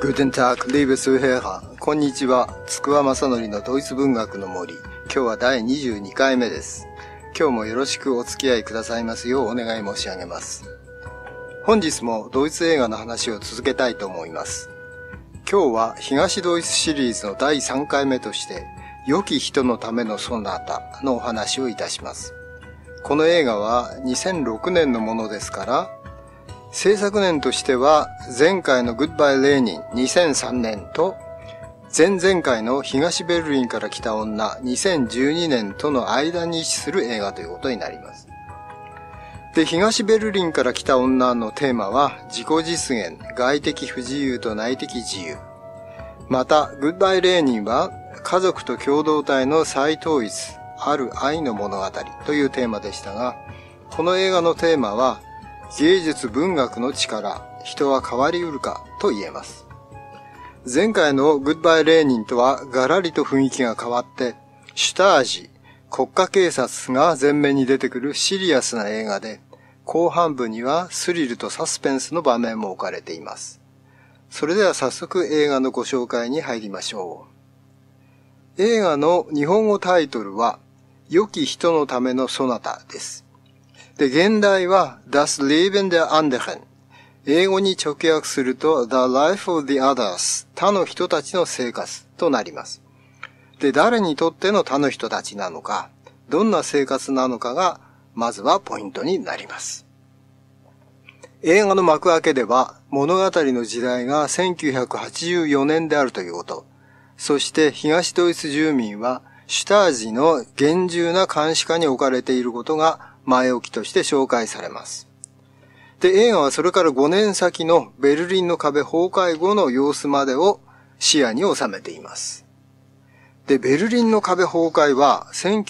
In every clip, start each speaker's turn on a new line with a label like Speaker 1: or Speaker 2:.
Speaker 1: Guten Tag, liebe Zuhörer. こんにちは。筑波正則のドイツ文学の森。今日は第22回目です。今日もよろしくお付き合いくださいますようお願い申し上げます。本日もドイツ映画の話を続けたいと思います。今日は東ドイツシリーズの第3回目として、良き人のためのソナタのお話をいたします。この映画は2006年のものですから、制作年としては前回のグッバイ・レーニン2003年と前々回の東ベルリンから来た女2012年との間に位置する映画ということになります。で、東ベルリンから来た女のテーマは自己実現、外的不自由と内的自由。また、グッバイ・レーニンは家族と共同体の再統一、ある愛の物語というテーマでしたが、この映画のテーマは芸術文学の力、人は変わりうるかと言えます。前回のグッバイ・レーニンとはガラリと雰囲気が変わって、シュタージ、国家警察が前面に出てくるシリアスな映画で、後半部にはスリルとサスペンスの場面も置かれています。それでは早速映画のご紹介に入りましょう。映画の日本語タイトルは、良き人のためのソナタです。で、現代は Das Leben der anderen。英語に直訳すると The Life of the Others。他の人たちの生活となります。で、誰にとっての他の人たちなのか、どんな生活なのかが、まずはポイントになります。映画の幕開けでは、物語の時代が1984年であるということ。そして東ドイツ住民はシュタージの厳重な監視下に置かれていることが前置きとして紹介されます。で、映画はそれから5年先のベルリンの壁崩壊後の様子までを視野に収めています。で、ベルリンの壁崩壊は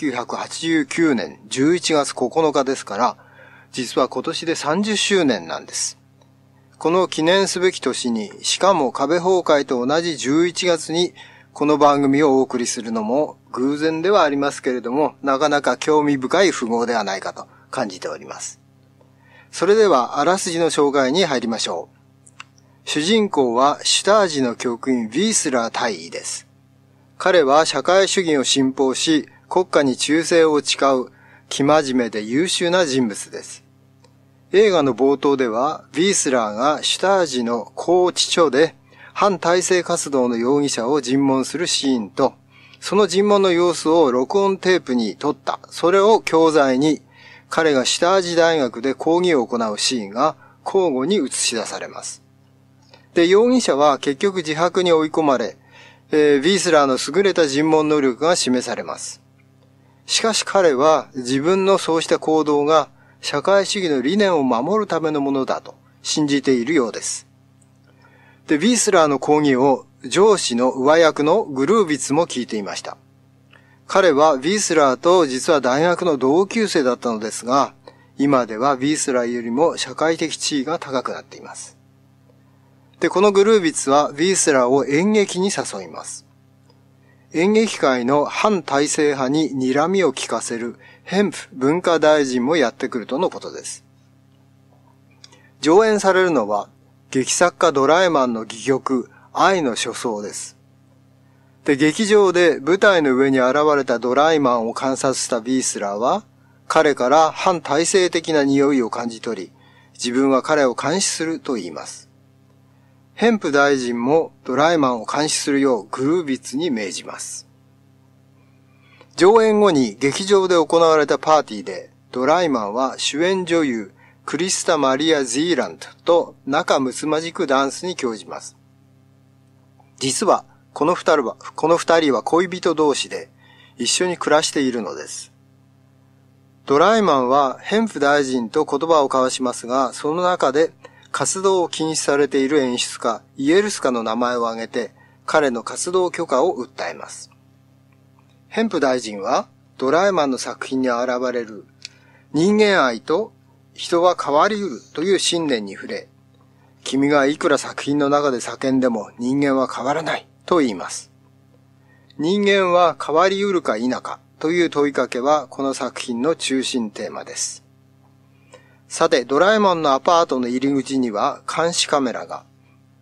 Speaker 1: 1989年11月9日ですから、実は今年で30周年なんです。この記念すべき年に、しかも壁崩壊と同じ11月にこの番組をお送りするのも偶然ではありますけれども、なかなか興味深い符号ではないかと感じております。それではあらすじの紹介に入りましょう。主人公はシュタージの局員ヴィースラー大尉です。彼は社会主義を信奉し、国家に忠誠を誓う生真面目で優秀な人物です。映画の冒頭では、ヴィースラーがシュタージの高知著で反体制活動の容疑者を尋問するシーンと、その尋問の様子を録音テープに撮った、それを教材に、彼がシュタージ大学で講義を行うシーンが交互に映し出されます。で、容疑者は結局自白に追い込まれ、ヴィースラーの優れた尋問能力が示されます。しかし彼は自分のそうした行動が社会主義の理念を守るためのものだと信じているようです。で、ヴィースラーの講義を上司の上役のグルービツも聞いていました。彼はヴィースラーと実は大学の同級生だったのですが、今ではヴィースラーよりも社会的地位が高くなっています。で、このグルービツはヴィースラーを演劇に誘います。演劇界の反体制派に睨みを利かせるヘンプ文化大臣もやってくるとのことです。上演されるのは劇作家ドライマンの戯曲愛の所相です。で、劇場で舞台の上に現れたドライマンを観察したヴィースラーは彼から反体制的な匂いを感じ取り、自分は彼を監視すると言います。ヘンプ大臣もドライマンを監視するようグルービッツに命じます。上演後に劇場で行われたパーティーでドライマンは主演女優クリスタ・マリア・ゼーラントと仲睦まじくダンスに興じます。実はこの二人は恋人同士で一緒に暮らしているのです。ドライマンはヘンプ大臣と言葉を交わしますが、その中で活動を禁止されている演出家イエルスカの名前を挙げて彼の活動許可を訴えます。ヘンプ大臣はドライマンの作品に現れる人間愛と人は変わりうるという信念に触れ、君がいくら作品の中で叫んでも人間は変わらないと言います。人間は変わりうるか否かという問いかけはこの作品の中心テーマです。さて、ドラえもんのアパートの入り口には監視カメラが。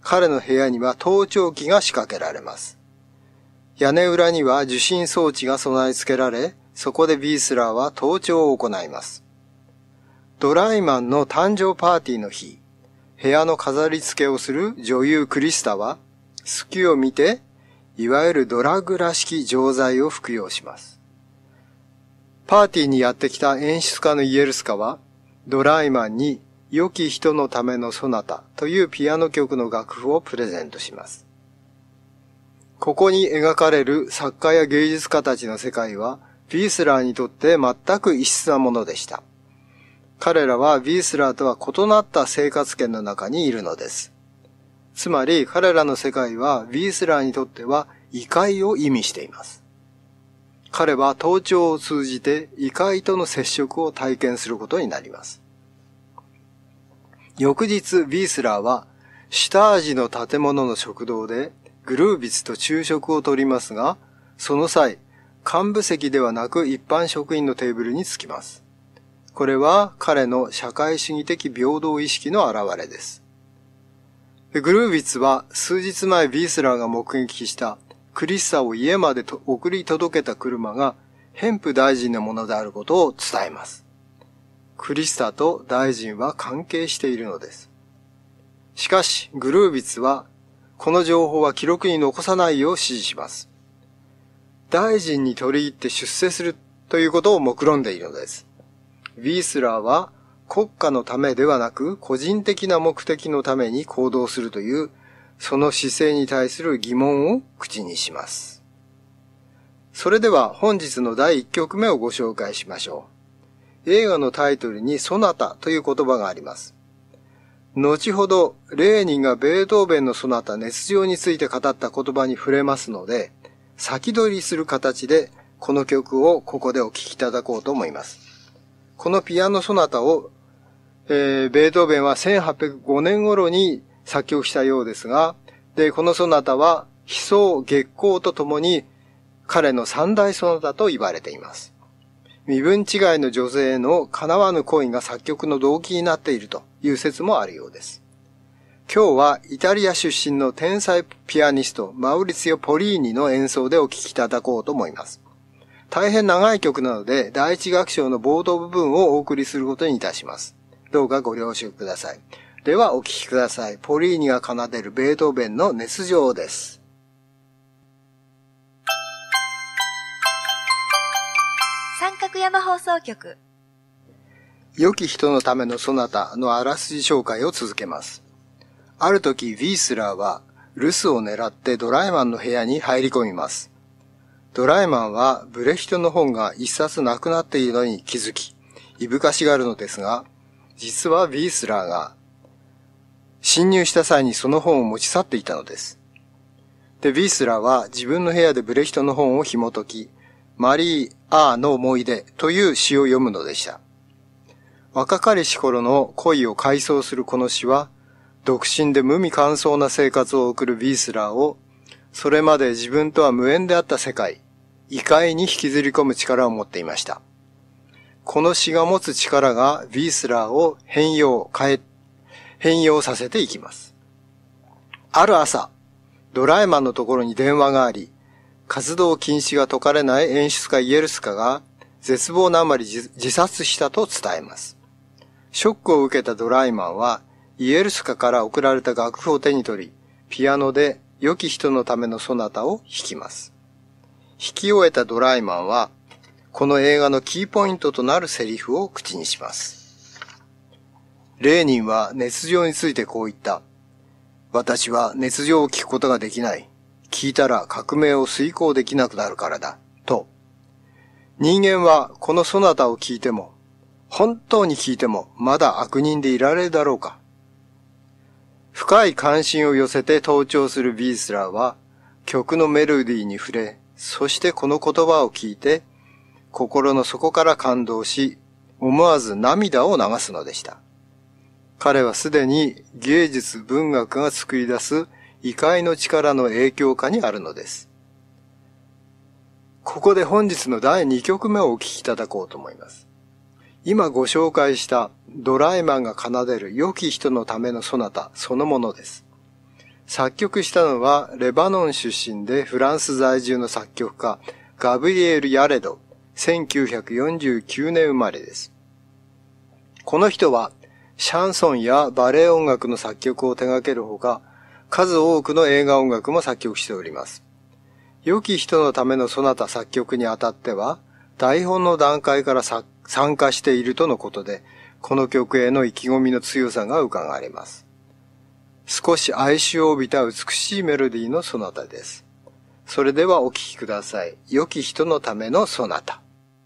Speaker 1: 彼の部屋には盗聴器が仕掛けられます。屋根裏には受信装置が備え付けられ、そこでビースラーは盗聴を行います。ドライマンの誕生パーティーの日、部屋の飾り付けをする女優クリスタは、隙を見て、いわゆるドラッグらしき錠剤を服用します。パーティーにやってきた演出家のイエルスカは、ドライマンに良き人のためのソナタというピアノ曲の楽譜をプレゼントします。ここに描かれる作家や芸術家たちの世界は、ビースラーにとって全く異質なものでした。彼らはビースラーとは異なった生活圏の中にいるのです。つまり彼らの世界はビースラーにとっては異界を意味しています。彼は盗聴を通じて異界との接触を体験することになります。翌日ビースラーはシュタージの建物の食堂でグルービツと昼食をとりますが、その際、幹部席ではなく一般職員のテーブルに着きます。これは彼の社会主義的平等意識の表れです。グルービツは数日前ビースラーが目撃したクリスタを家まで送り届けた車がヘンプ大臣のものであることを伝えます。クリスタと大臣は関係しているのです。しかしグルービツはこの情報は記録に残さないよう指示します。大臣に取り入って出世するということを目論んでいるのです。ビースラーは国家のためではなく個人的な目的のために行動するというその姿勢に対する疑問を口にします。それでは本日の第1曲目をご紹介しましょう。映画のタイトルにソナタという言葉があります。後ほどレーニンがベートーベンのソナタ熱情について語った言葉に触れますので、先取りする形でこの曲をここでお聴きいただこうと思います。このピアノソナタを、ベートーベンは1805年頃に作曲したようですが、このソナタは悲壮月光とともに彼の三大ソナタと言われています。身分違いの女性の叶わぬ恋が作曲の動機になっているという説もあるようです。今日はイタリア出身の天才ピアニストマウリツィオ・ポリーニの演奏でお聴きいただこうと思います。大変長い曲なので第一楽章の冒頭部分をお送りすることにいたします。どうかご了承ください。ではお聴きください。ポリーニが奏でるベートーベンの熱情です。
Speaker 2: 三角山放送局。
Speaker 1: 良き人のためのソナタのあらすじ紹介を続けます。ある時、ヴィースラーは留守を狙ってドライマンの部屋に入り込みます。ドライマンはブレヒトの本が一冊なくなっているのに気づき、いぶかしがるのですが、実はヴィースラーが侵入した際にその本を持ち去っていたのです。で、ヴィースラーは自分の部屋でブレヒトの本を紐解き、マリー・アーの思い出という詩を読むのでした。若かりし頃の恋を回想するこの詩は、独身で無味乾燥な生活を送るヴィースラーを、それまで自分とは無縁であった世界、異界に引きずり込む力を持っていました。この詩が持つ力がヴィースラーを変容させていきます。ある朝、ドライマンのところに電話があり、活動禁止が解かれない演出家イエルスカが絶望のあまり自殺したと伝えます。ショックを受けたドライマンはイエルスカから送られた楽譜を手に取り、ピアノで良き人のためのソナタを弾きます。弾き終えたドライマンは、この映画のキーポイントとなるセリフを口にします。レーニンは熱情についてこう言った。私は熱情を聞くことができない。聞いたら革命を遂行できなくなるからだ。と。人間はこのソナタを聞いても、本当に聞いてもまだ悪人でいられるだろうか。深い関心を寄せて登聴するヴィースラーは曲のメロディーに触れ、そしてこの言葉を聞いて心の底から感動し、思わず涙を流すのでした。彼はすでに芸術文学が作り出す異界の力の影響下にあるのです。ここで本日の第2曲目をお聴きいただこうと思います。今ご紹介したドライマンが奏でる良き人のためのソナタそのものです。 作曲したのはレバノン出身でフランス在住の作曲家ガブリエル・ヤレド、1949年生まれです。この人はシャンソンやバレエ音楽の作曲を手掛けるほか、数多くの映画音楽も作曲しております。良き人のためのソナタ作曲にあたっては、台本の段階から参加しているとのことで、この曲への意気込みの強さが伺われます。少し哀愁を帯びた美しいメロディーのソナタです。それではお聴きください。良き人のためのソナタ。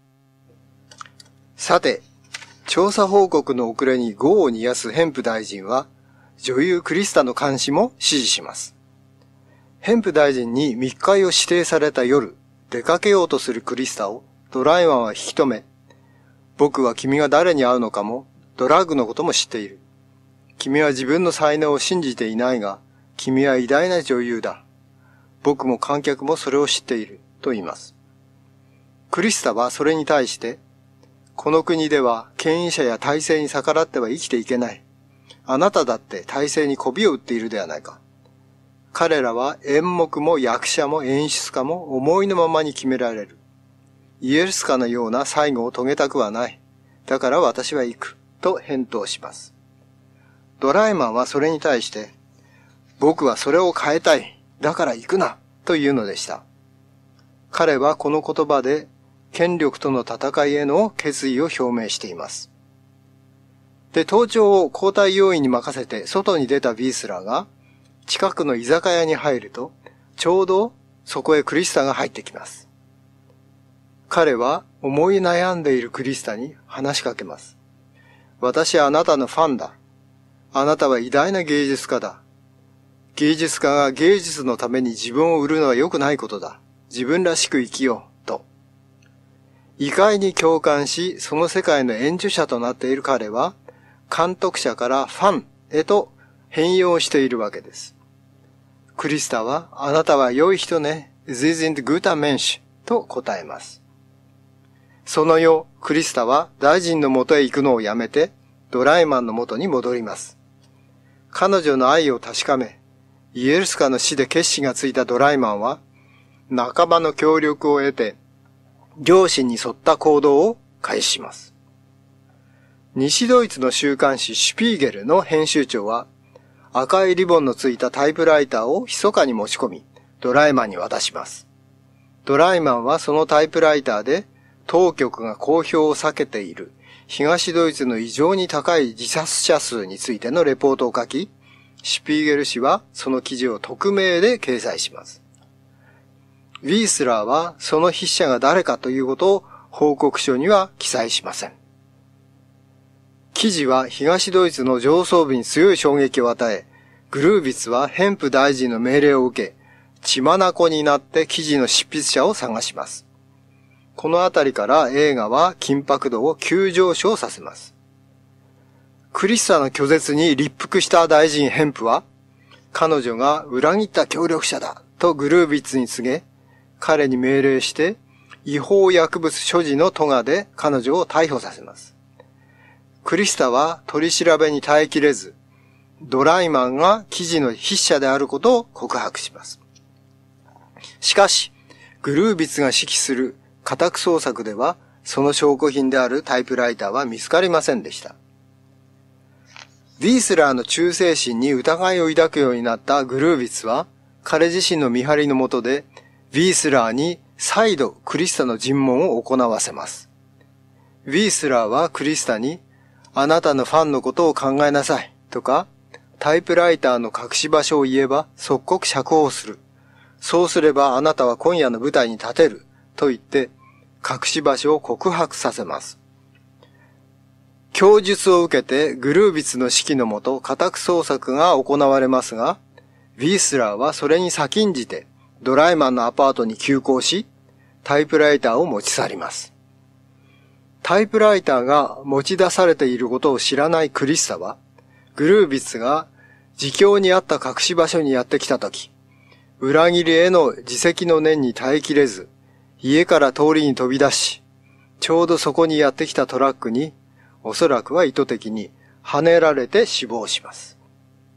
Speaker 1: さて、調査報告の遅れに業を煮やすヘンプ大臣は、女優クリスタの監視も指示します。ヘンプ大臣に密会を指定された夜、出かけようとするクリスタをドライマンは引き止め、僕は君が誰に会うのかも、ドラッグのことも知っている。君は自分の才能を信じていないが、君は偉大な女優だ。僕も観客もそれを知っている、と言います。クリスタはそれに対して、この国では権威者や体制に逆らっては生きていけない。あなただって体制に媚びを売っているではないか。彼らは演目も役者も演出家も思いのままに決められる。イエルスカのような最後を遂げたくはない。だから私は行く。と返答します。ドライマンはそれに対して、僕はそれを変えたい。だから行くな。というのでした。彼はこの言葉で権力との戦いへの決意を表明しています。で、盗聴を交代要員に任せて外に出たビースラーが近くの居酒屋に入ると、ちょうどそこへクリスタが入ってきます。彼は思い悩んでいるクリスタに話しかけます。私はあなたのファンだ。あなたは偉大な芸術家だ。芸術家が芸術のために自分を売るのは良くないことだ。自分らしく生きよう。と。異界に共感し、その世界の演授者となっている彼は、監督者からファンへと変容しているわけです。クリスタは、あなたは良い人ね。Sie sind guter Mensch と答えます。その夜、クリスタは大臣の元へ行くのをやめて、ドライマンの元に戻ります。彼女の愛を確かめ、イエルスカの死で決心がついたドライマンは、仲間の協力を得て、良心に沿った行動を開始します。西ドイツの週刊誌シュピーゲルの編集長は、赤いリボンのついたタイプライターを密かに持ち込み、ドライマンに渡します。ドライマンはそのタイプライターで、当局が公表を避けている東ドイツの異常に高い自殺者数についてのレポートを書き、シュピーゲル紙はその記事を匿名で掲載します。ウィースラーはその筆者が誰かということを報告書には記載しません。記事は東ドイツの上層部に強い衝撃を与え、グルービツはヘンプ大臣の命令を受け、血眼になって記事の執筆者を探します。このあたりから映画は緊迫度を急上昇させます。クリスタの拒絶に立腹した大臣ヘンプは、彼女が裏切った協力者だとグルービッツに告げ、彼に命令して違法薬物所持の咎で彼女を逮捕させます。クリスタは取り調べに耐えきれず、ドライマンが記事の筆者であることを告白します。しかし、グルービッツが指揮する家宅捜索では、その証拠品であるタイプライターは見つかりませんでした。ウィースラーの忠誠心に疑いを抱くようになったグルービッツは、彼自身の見張りの下で、ウィースラーに再度クリスタの尋問を行わせます。ウィースラーはクリスタに、あなたのファンのことを考えなさい、とか、タイプライターの隠し場所を言えば即刻釈放する。そうすればあなたは今夜の舞台に立てる。と言って、隠し場所を告白させます。供述を受けてグルービツの指揮のもと家宅捜索が行われますが、ウィースラーはそれに先んじてドライマンのアパートに急行し、タイプライターを持ち去ります。タイプライターが持ち出されていることを知らないクリスタは、グルービツが自供にあった隠し場所にやってきたとき、裏切りへの自責の念に耐えきれず、家から通りに飛び出し、ちょうどそこにやってきたトラックに、おそらくは意図的に跳ねられて死亡します。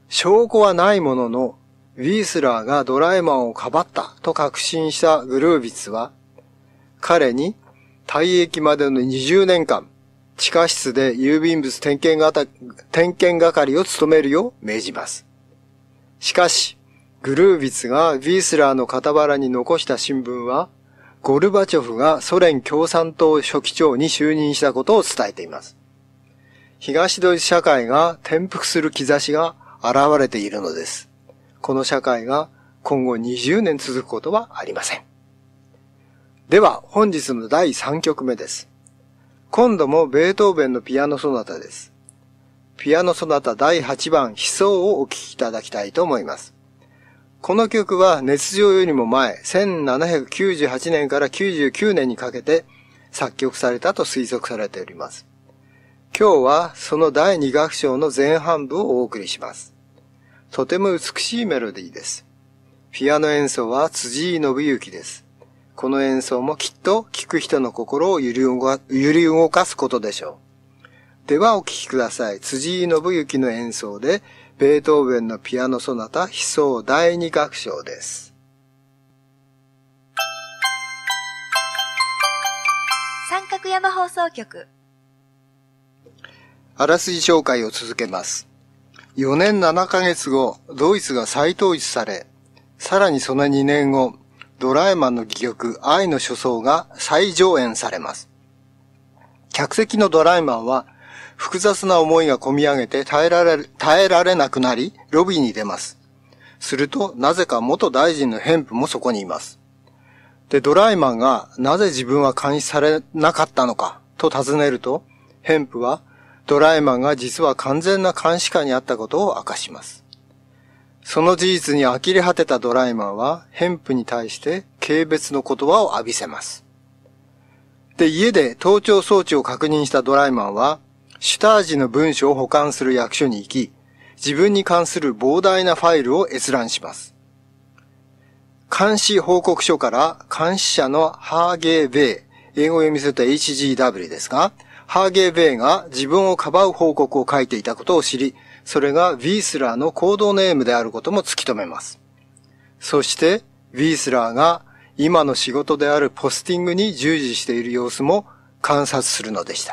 Speaker 1: 証拠はないものの、ウィースラーがドラえもんをかばったと確信したグルービッツは、彼に退役までの20年間、地下室で郵便物点検係を務めるよう命じます。しかし、グルービッツがウィースラーの傍らに残した新聞は、ゴルバチョフがソ連共産党書記長に就任したことを伝えています。東ドイツ社会が転覆する兆しが現れているのです。この社会が今後20年続くことはありません。では本日の第3曲目です。今度もベートーベンのピアノソナタです。ピアノソナタ第8番悲壮をお聴きいただきたいと思います。この曲は熱情よりも前、1798年から99年にかけて作曲されたと推測されております。今日はその第2楽章の前半部をお送りします。とても美しいメロディーです。ピアノ演奏は辻井伸行です。この演奏もきっと聴く人の心を揺り動かすことでしょう。ではお聴きください。辻井伸行の演奏で、ベートーベンのピアノソナタ悲壮第2楽章です。
Speaker 2: 三角山放送局。
Speaker 1: あらすじ紹介を続けます。4年7ヶ月後、ドイツが再統一され、さらにその2年後、ドラえもんの戯曲愛の所奏が再上演されます。客席のドラえもんは複雑な思いが込み上げて耐えられなくなり、ロビーに出ます。すると、なぜか元大臣のヘンプもそこにいます。で、ドラえもんがなぜ自分は監視されなかったのかと尋ねると、ヘンプはドラえもんが実は完全な監視下にあったことを明かします。その事実に呆れ果てたドラえもんはヘンプに対して軽蔑の言葉を浴びせます。で、家で盗聴装置を確認したドラえもんはシュタージの文書を保管する役所に行き、自分に関する膨大なファイルを閲覧します。監視報告書から監視者のハーゲー・ベイ、英語読みすると HGW ですが、ハーゲー・ベイが自分をかばう報告を書いていたことを知り、それがウィースラーのコードネームであることも突き止めます。そして、ウィースラーが今の仕事であるポスティングに従事している様子も観察するのでした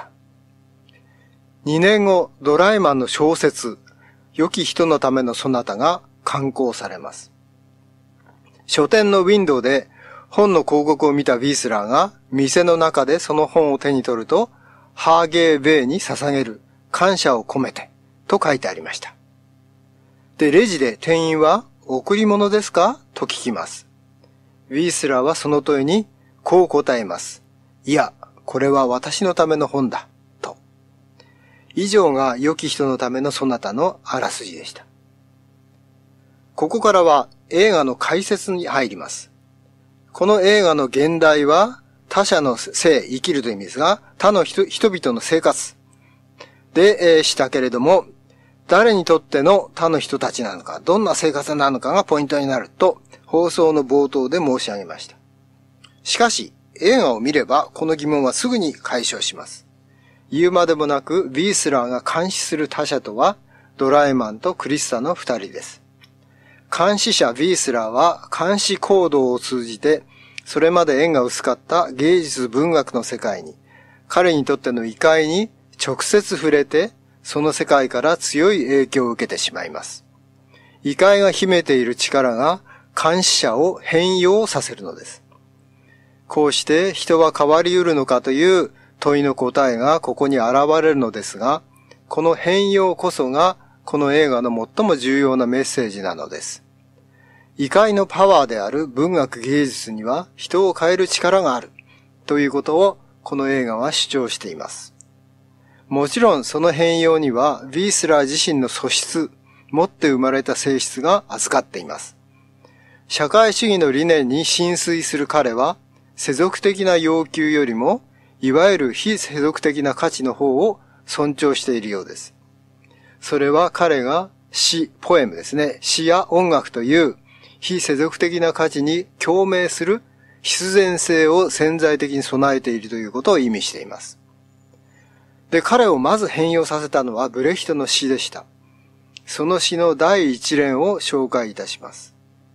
Speaker 1: 。2年後、ドラえもんの小説、良き人のためのソナタが刊行されます。書店のウィンドウで本の広告を見たウィースラーが店の中でその本を手に取ると、ハーゲー・ベイに捧げる感謝を込めてと書いてありました。で、レジで店員は贈り物ですかと聞きます。ウィースラーはその問いにこう答えます。いや、これは私のための本だ。と。以上が良き人のためのソナタのあらすじでした。ここからは映画の解説に入ります。この映画の現代は他者の生、生きるという意味ですが、他の人々の生活で、したけれども、誰にとっての他の人たちなのか、どんな生活なのかがポイントになると、放送の冒頭で申し上げました。しかし、映画を見れば、この疑問はすぐに解消します。言うまでもなく、ウィースラーが監視する他者とは、ドラえもんとクリスタの二人です。監視者ウィースラーは、監視行動を通じて、それまで縁が薄かった芸術文学の世界に、彼にとっての異界に直接触れて、その世界から強い影響を受けてしまいます。異界が秘めている力が監視者を変容させるのです。こうして人は変わり得るのかという問いの答えがここに現れるのですが、この変容こそがこの映画の最も重要なメッセージなのです。異界のパワーである文学芸術には人を変える力があるということをこの映画は主張しています。もちろんその変容にはウィースラー自身の素質、持って生まれた性質が預かっています。社会主義の理念に浸水する彼は世俗的な要求よりもいわゆる非世俗的な価値の方を尊重しているようです。それは彼が詩、ポエムですね、詩や音楽という非世俗的な価値に共鳴する必然性を潜在的に備えているということを意味しています。で、彼をまず変容させたのはブレヒトの詩でした。 その詩の第一連を紹介いたします。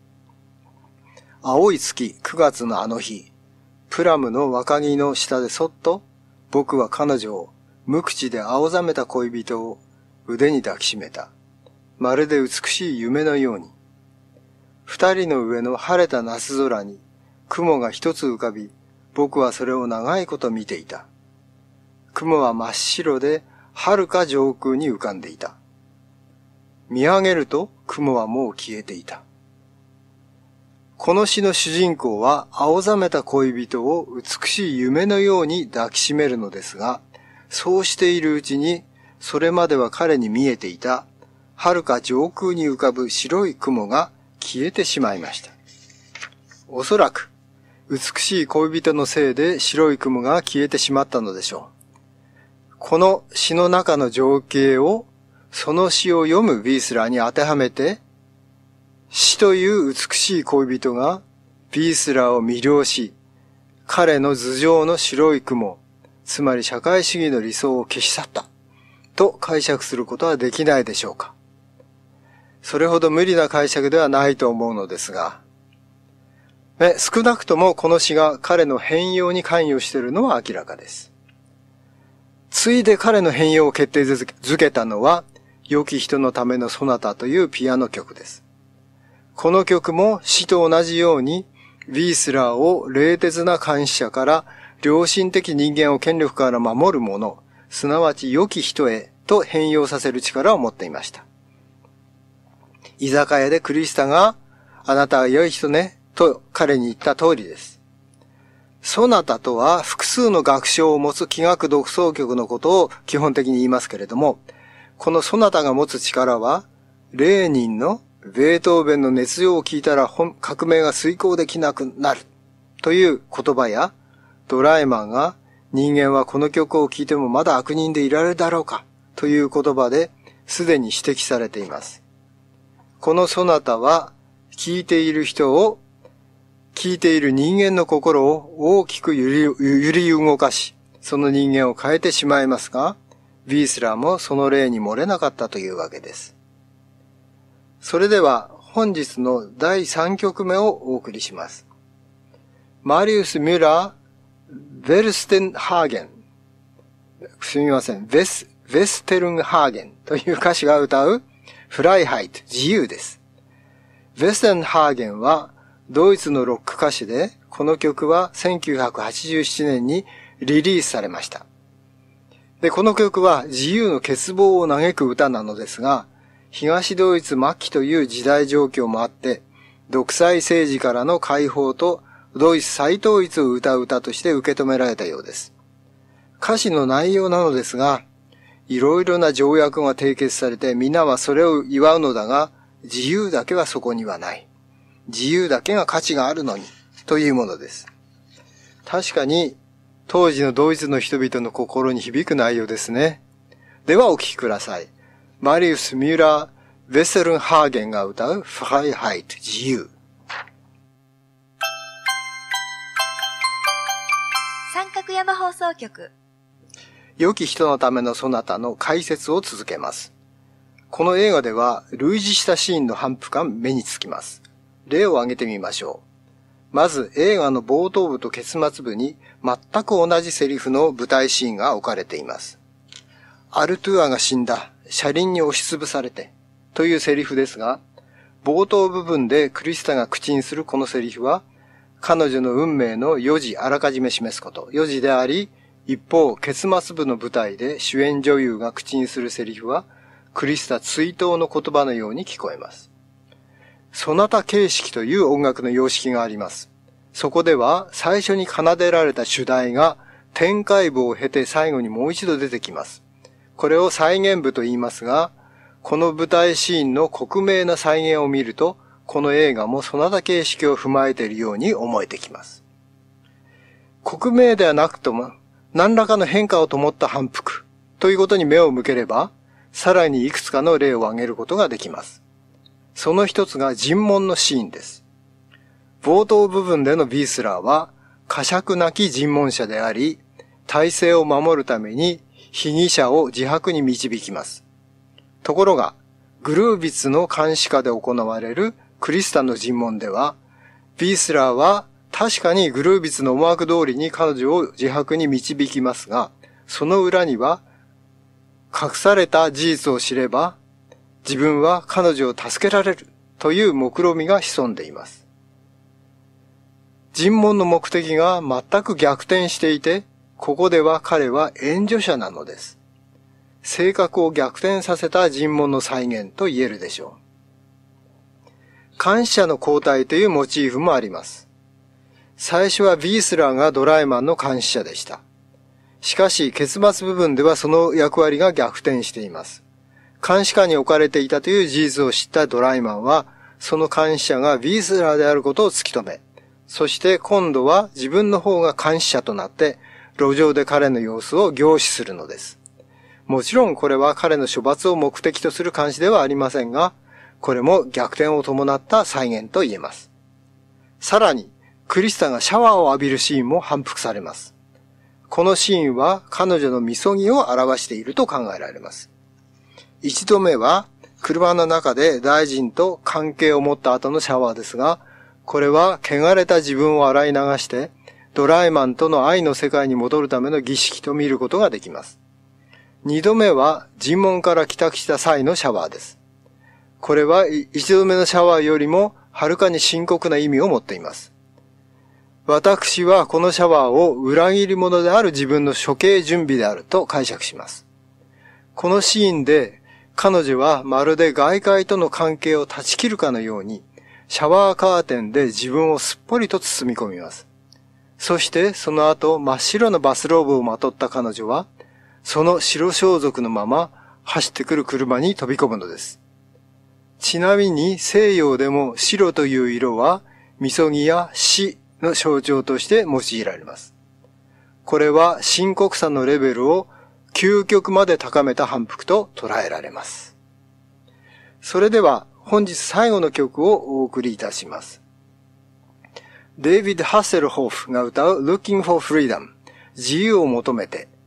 Speaker 1: 青い月9月のあの日、プラムの若木の下でそっと、僕は彼女を無口で青ざめた恋人を腕に抱きしめた。まるで美しい夢のように。二人の上の晴れた夏空に雲が一つ浮かび、僕はそれを長いこと見ていた。雲は真っ白で遥か上空に浮かんでいた。見上げると雲はもう消えていた。この詩の主人公は青ざめた恋人を美しい夢のように抱きしめるのですが、そうしているうちにそれまでは彼に見えていた遥か上空に浮かぶ白い雲が消えてしまいました。おそらく美しい恋人のせいで白い雲が消えてしまったのでしょう。この詩の中の情景をその詩を読むビースラーに当てはめて、詩という美しい恋人がビースラーを魅了し、彼の頭上の白い雲、つまり社会主義の理想を消し去ったと解釈することはできないでしょうか。それほど無理な解釈ではないと思うのですが、少なくともこの詩が彼の変容に関与しているのは明らかです。ついで彼の変容を決定づけたのは、良き人のためのソナタというピアノ曲です。この曲も詩と同じように、ビースラーを冷徹な監視者から良心的人間を権力から守る者、すなわち良き人へと変容させる力を持っていました。居酒屋でクリスタが、あなたは良い人ね、と彼に言った通りです。ソナタとは複数の楽章を持つ器楽独奏曲のことを基本的に言いますけれども、このソナタが持つ力は、レーニンのベートーベンの熱情を聞いたら革命が遂行できなくなるという言葉や、ドライマンが人間はこの曲を聴いてもまだ悪人でいられるだろうかという言葉ですでに指摘されています。このソナタは聴いている人を、聴いている人間の心を大きく揺り動かし、その人間を変えてしまいますが、ビースラーもその例に漏れなかったというわけです。それでは本日の第3曲目をお送りします。マリウス・ミュラー・ヴェルステンハーゲン。すみません。ヴェステルンハーゲンという歌手が歌うフライハイト、自由です。ヴェステンハーゲンはドイツのロック歌手で、この曲は1987年にリリースされました。で、この曲は自由の欠乏を嘆く歌なのですが、東ドイツ末期という時代状況もあって、独裁政治からの解放とドイツ再統一を歌う歌として受け止められたようです。歌詞の内容なのですが、いろいろな条約が締結されて皆はそれを祝うのだが、自由だけはそこにはない。自由だけが価値があるのに、というものです。確かに、当時のドイツの人々の心に響く内容ですね。ではお聴きください。マリウス・ミュラー・ヴェセルンハーゲンが歌うフライハイト、自由。
Speaker 2: 三角山放送局。
Speaker 1: 良き人のためのソナタの解説を続けます。この映画では類似したシーンの反復が目につきます。例を挙げてみましょう。まず映画の冒頭部と結末部に全く同じセリフの舞台シーンが置かれています。アルトゥアが死んだ、車輪に押しつぶされてというセリフですが、冒頭部分でクリスタが口にするこのセリフは、彼女の運命の4時あらかじめ示すこと、4時であり、一方結末部の舞台で主演女優が口にするセリフは、クリスタ追悼の言葉のように聞こえます。ソナタ形式という音楽の様式があります。そこでは最初に奏でられた主題が展開部を経て最後にもう一度出てきます。これを再現部と言いますが、この舞台シーンの克明な再現を見ると、この映画もソナタ形式を踏まえているように思えてきます。克明ではなくとも何らかの変化を灯った反復ということに目を向ければ、さらにいくつかの例を挙げることができます。その一つが尋問のシーンです。冒頭部分でのビースラーは、呵責なき尋問者であり、体制を守るために被疑者を自白に導きます。ところが、 グルービツの監視下で行われるクリスタの尋問では、ビースラーは確かにグルービツの思惑通りに彼女を自白に導きますが、その裏には隠された事実を知れば自分は彼女を助けられるという目論みが潜んでいます。尋問の目的が全く逆転していて、ここでは彼は援助者なのです。性格を逆転させた尋問の再現と言えるでしょう。監視者の交代というモチーフもあります。最初はビースラーがドライマンの監視者でした。しかし結末部分ではその役割が逆転しています。監視下に置かれていたという事実を知ったドライマンは、その監視者がビースラーであることを突き止め、そして今度は自分の方が監視者となって、路上で彼の様子を凝視するのです。もちろんこれは彼の処罰を目的とする監視ではありませんが、これも逆転を伴った再現と言えます。さらに、クリスタがシャワーを浴びるシーンも反復されます。このシーンは彼女のみそぎを表していると考えられます。一度目は車の中で大臣と関係を持った後のシャワーですが、これは汚れた自分を洗い流してドライマンとの愛の世界に戻るための儀式と見ることができます。二度目は尋問から帰宅した際のシャワーです。これは一度目のシャワーよりもはるかに深刻な意味を持っています。私はこのシャワーを裏切り者である自分の処刑準備であると解釈します。このシーンで彼女はまるで外界との関係を断ち切るかのようにシャワーカーテンで自分をすっぽりと包み込みます。そしてその後真っ白なバスローブをまとった彼女はその白装束のまま走ってくる車に飛び込むのです。ちなみに西洋でも白という色はみそぎや死の象徴として用いられます。これは深刻さのレベルを究極まで高めた反復と捉えられます。それでは本日最後の曲をお送りいたします。デイビッド・ハッセルホーフが歌う Looking for Freedom 自由を求めて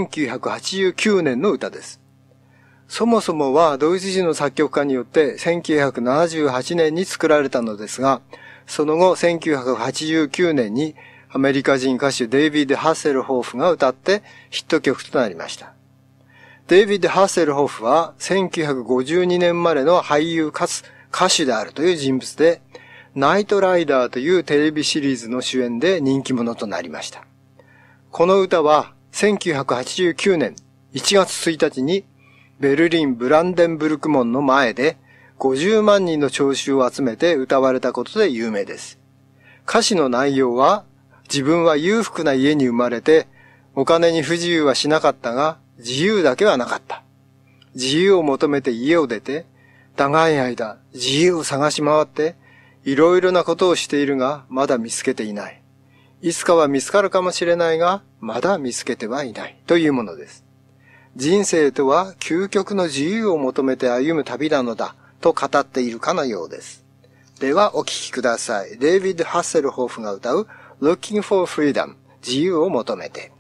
Speaker 1: 1989年の歌です。そもそもはドイツ人の作曲家によって1978年に作られたのですが、その後1989年にアメリカ人歌手デイビッド・ハッセルホーフが歌ってヒット曲となりました。デイビッド・ハッセルホーフは1952年生まれの俳優かつ歌手であるという人物で、ナイトライダーというテレビシリーズの主演で人気者となりました。この歌は1989年1月1日にベルリン・ブランデンブルク門の前で50万人の聴衆を集めて歌われたことで有名です。歌詞の内容は、自分は裕福な家に生まれてお金に不自由はしなかったが自由だけはなかった。自由を求めて家を出て長い間自由を探し回っていろいろなことをしているがまだ見つけていない。いつかは見つかるかもしれないがまだ見つけてはいないというものです。人生とは究極の自由を求めて歩む旅なのだと語っているかのようです。ではお聴きください。デイビッド・ハッセルホーフが歌う Looking for Freedom 自由を求めて。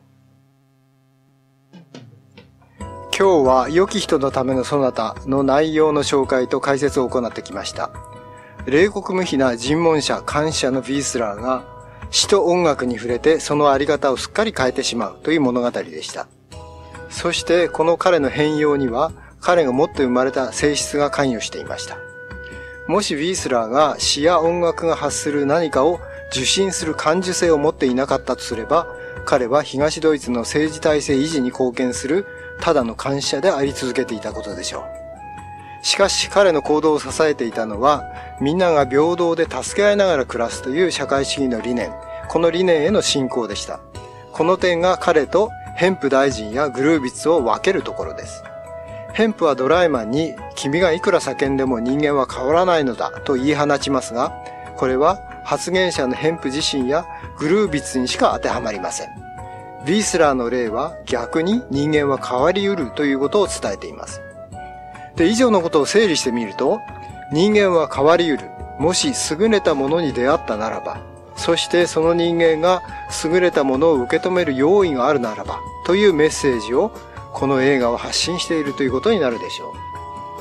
Speaker 1: 今日は良き人のためのソナタの内容の紹介と解説を行ってきました。冷酷無比な尋問者監視者のビースラーが詩と音楽に触れてそのあり方をすっかり変えてしまうという物語でした。そしてこの彼の変容には彼が持って生まれた性質が関与していました。もしビースラーが詩や音楽が発する何かを受信する感受性を持っていなかったとすれば、彼は東ドイツの政治体制維持に貢献するただの監視者であり続けていたことでしょう。しかし彼の行動を支えていたのは、みんなが平等で助け合いながら暮らすという社会主義の理念、この理念への信仰でした。この点が彼とヘンプ大臣やグルービッツを分けるところです。ヘンプはドライマンに君がいくら叫んでも人間は変わらないのだと言い放ちますが、これは発言者のヘンプ自身やグルービッツにしか当てはまりません。ビースラーの例は逆に人間は変わりうるということを伝えています。で、以上のことを整理してみると、人間は変わりうる。もし優れたものに出会ったならば、そしてその人間が優れたものを受け止める用意があるならば、というメッセージをこの映画は発信しているということになるでしょう。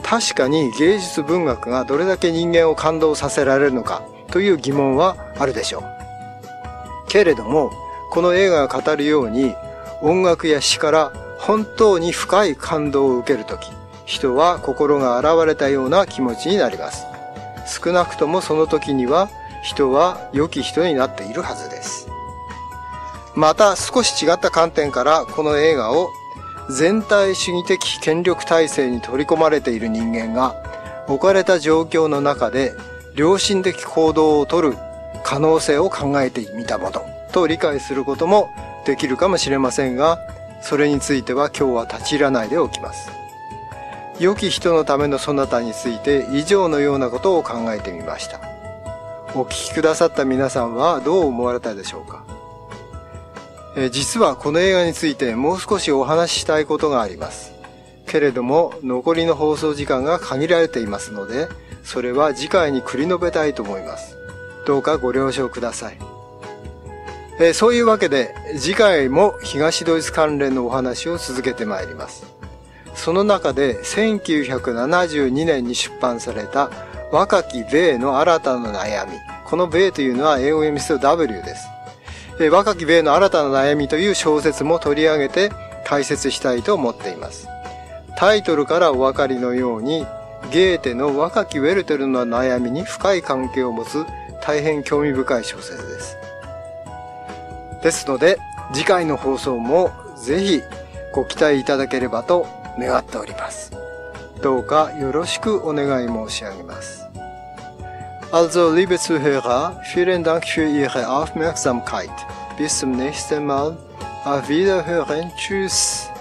Speaker 1: 確かに芸術文学がどれだけ人間を感動させられるのかという疑問はあるでしょう。けれども、この映画が語るように、音楽や詩から本当に深い感動を受けるとき、人は心が洗われたような気持ちになります。少なくともその時には、人は良き人になっているはずです。また少し違った観点からこの映画を全体主義的権力体制に取り込まれている人間が置かれた状況の中で良心的行動をとる可能性を考えてみたものと理解することもできるかもしれませんが、それについては今日は立ち入らないでおきます。良き人のためのそなたについて以上のようなことを考えてみました。お聞きくださった皆さんはどう思われたでしょうか。実はこの映画についてもう少しお話ししたいことがあります。けれども残りの放送時間が限られていますので、それは次回に繰り述べたいと思います。どうかご了承ください。そういうわけで次回も東ドイツ関連のお話を続けてまいります。その中で1972年に出版された若き米の新たな悩み。この米というのは英語読みすると W です。若き米の新たな悩みという小説も取り上げて解説したいと思っています。タイトルからお分かりのように、ゲーテの若きウェルテルの悩みに深い関係を持つ大変興味深い小説です。ですので、次回の放送もぜひご期待いただければと願っております。どうかよろしくお願い申し上げます。Also, liebe Zuhörer, vielen Dank für Ihre Aufmerksamkeit. Bis zum nächsten Mal. Auf Wiederhören. Tschüss.